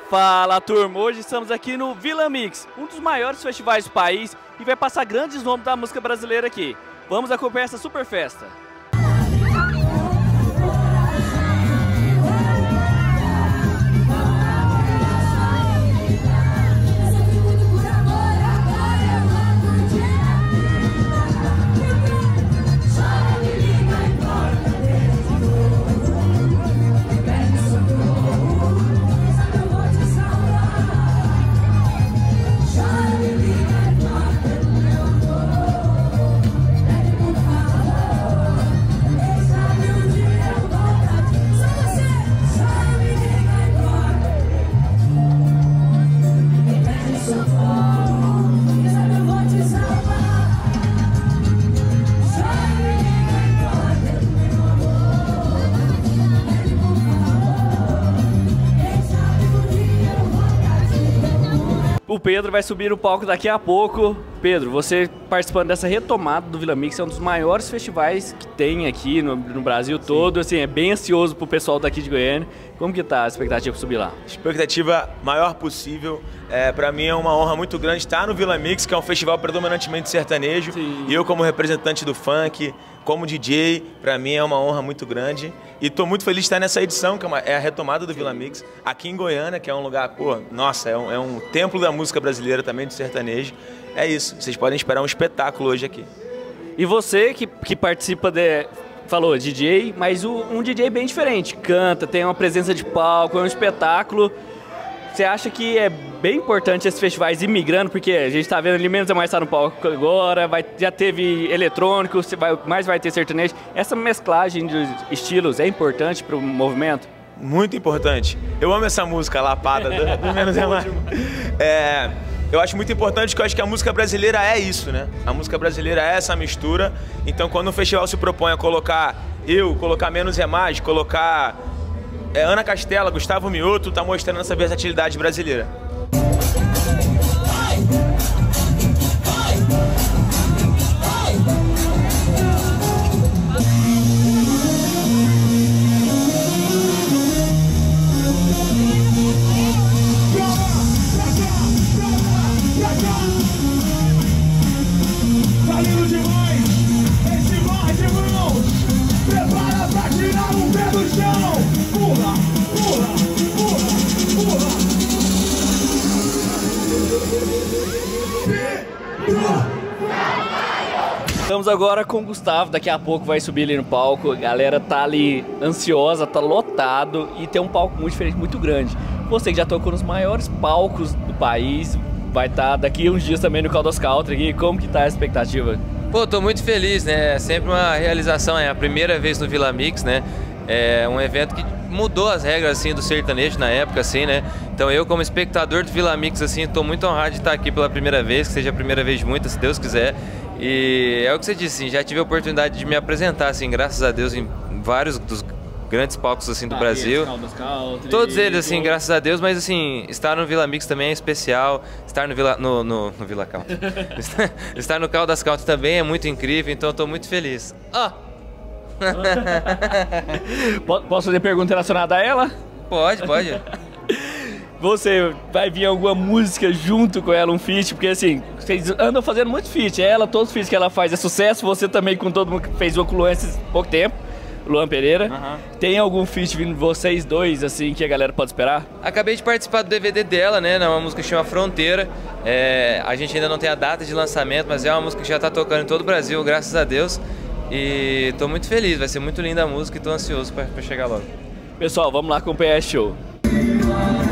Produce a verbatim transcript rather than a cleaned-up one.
Fala, turma! Hoje estamos aqui no Vila Mix, um dos maiores festivais do país, e vai passar grandes nomes da música brasileira aqui. Vamos acompanhar essa super festa. O Pedro vai subir no palco daqui a pouco. Pedro, você participando dessa retomada do Vila Mix, é um dos maiores festivais que tem aqui no, no Brasil todo. Assim, é bem ansioso pro pessoal daqui de Goiânia. Como que tá a expectativa para subir lá? Expectativa maior possível. É, para mim é uma honra muito grande estar no Vila Mix, que é um festival predominantemente sertanejo. Sim. E eu, como representante do funk, como D J, para mim é uma honra muito grande. E estou muito feliz de estar nessa edição, que é, uma, é a retomada do Vila Mix, aqui em Goiânia, que é um lugar, pô, nossa, é um, é um templo da música brasileira também, do sertanejo. É isso, vocês podem esperar um espetáculo hoje aqui. E você que, que participa de... Falou D J, mas o, um D J bem diferente, canta, tem uma presença de palco, é um espetáculo. Você acha que é bem importante esses festivais ir migrando, porque a gente tá vendo ali menos é mais estar no palco agora, vai, já teve eletrônico, vai, mais vai ter sertanejo. Essa mesclagem de estilos é importante para o movimento? Muito importante. Eu amo essa música, Lapada, do, do Menos é Mais. É... Eu acho muito importante, porque eu acho que a música brasileira é isso, né? A música brasileira é essa mistura. Então, quando o festival se propõe a colocar eu, colocar Menos é Mais, colocar é, Ana Castela, Gustavo Mioto, tá mostrando essa versatilidade brasileira. Estamos agora com o Gustavo, daqui a pouco vai subir ali no palco, a galera tá ali ansiosa, tá lotado e tem um palco muito diferente, muito grande. Você que já tocou nos maiores palcos do país, vai estar tá daqui uns dias também no Caldas Country aqui, como que tá a expectativa? Pô, tô muito feliz, né? É sempre uma realização, é a primeira vez no Vila Mix, né? É um evento que mudou as regras, assim, do sertanejo na época, assim, né? Então eu, como espectador do Vila Mix, assim, tô muito honrado de estar aqui pela primeira vez, que seja a primeira vez de muitas, se Deus quiser. E é o que você disse, assim, já tive a oportunidade de me apresentar, assim, graças a Deus, em vários dos grandes palcos, assim, do ah, Brasil. Country, todos eles, assim, graças a Deus, mas, assim, estar no Vila Mix também é especial, estar no Vila, no, no, no Vila Country. Estar no Caldas Country também é muito incrível, então eu tô muito feliz. Ó! Oh. Posso fazer pergunta relacionada a ela? Pode, pode. Você vai vir alguma música junto com ela, um feat? Porque assim, vocês andam fazendo muito feat. Ela, todos os feats que ela faz é sucesso. Você também, com todo mundo que fez o com o Luan há pouco tempo, Luan Pereira. Uhum. Tem algum feat vindo vocês dois, assim, que a galera pode esperar? Acabei de participar do D V D dela, né? Uma música que chama Fronteira. É, a gente ainda não tem a data de lançamento, mas é uma música que já tá tocando em todo o Brasil, graças a Deus. E tô muito feliz, vai ser muito linda a música e tô ansioso pra, pra chegar logo. Pessoal, vamos lá acompanhar esse show.